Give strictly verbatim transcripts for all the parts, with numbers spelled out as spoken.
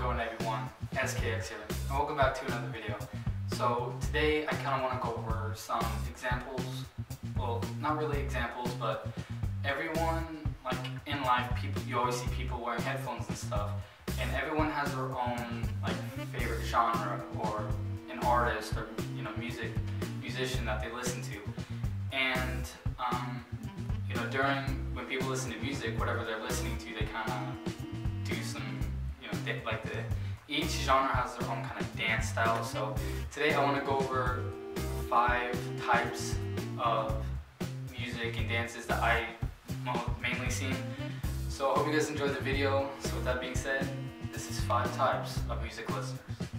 going everyone? S K X here, and welcome back to another video. So today I kind of want to go over some examples, well not really examples, but everyone, like in life, people you always see people wearing headphones and stuff, and everyone has their own like favorite genre or an artist or you know music musician that they listen to, and um, you know during when people listen to music, whatever they're listening to, they kind of do some you know they, like the each genre has their own kind of dance style. So today I want to go over five types of music and dances that I mainly seen. So I hope you guys enjoyed the video. So with that being said, this is five types of music listeners.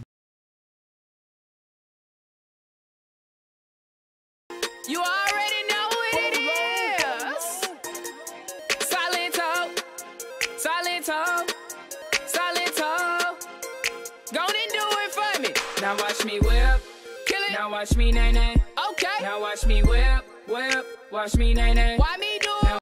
You already know what it is. Silento, silento, silento. Go on and do it for me. Now watch me whip, kill it. Now watch me nay nay. Okay. Now watch me whip, whip. Watch me nay nay. Why me do it? Now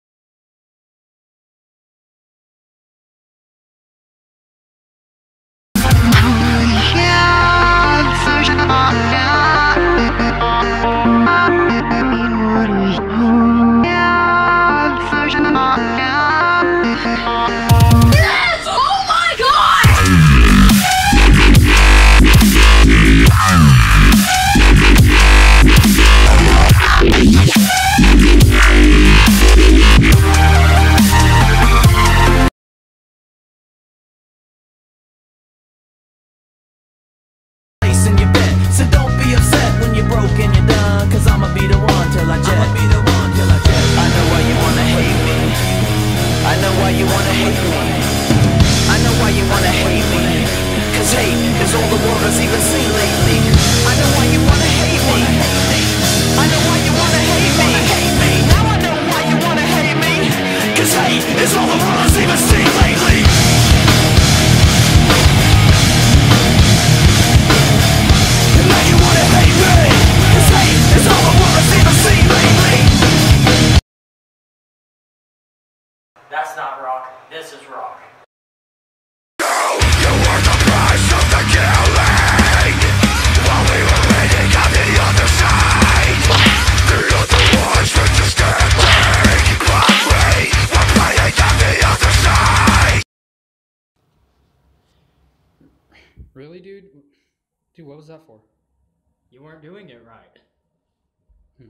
so don't be upset when you're broke and you're done, cause I'ma be the one till I jet. I'ma be the one till I jet. I know why you wanna hate me. I know why you wanna hate me. I know why you wanna hate me. Cause hate is all the world has even seen lately. I know why you wanna hate me. I know why you wanna hate me. Now I know why you wanna hate me. Cause hate is all the world has even seen lately. That's not rock. This is rock. You were the price of the killing. While we were waiting on the other side, the other ones were just getting. But we were playing on the other side. Really, dude? Dude, what was that for? You weren't doing it right. Hmm.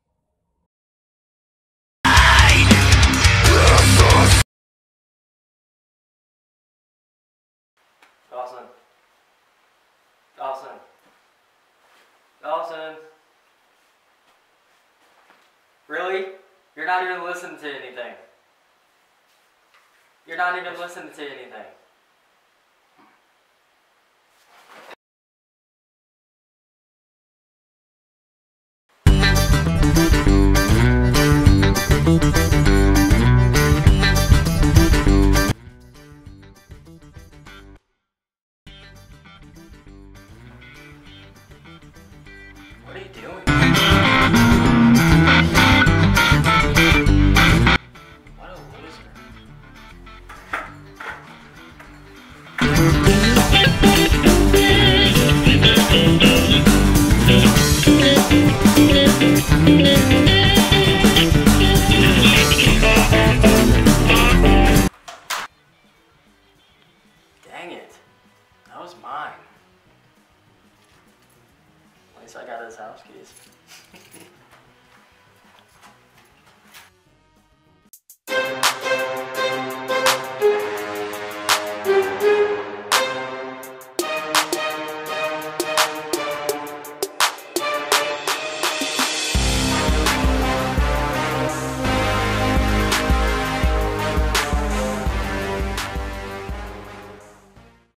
Dawson. Dawson. Dawson. Really? You're not even listening to anything. You're not even listening to anything. What are you doing? What a loser. Dang it. That was mine. At least I got his house keys.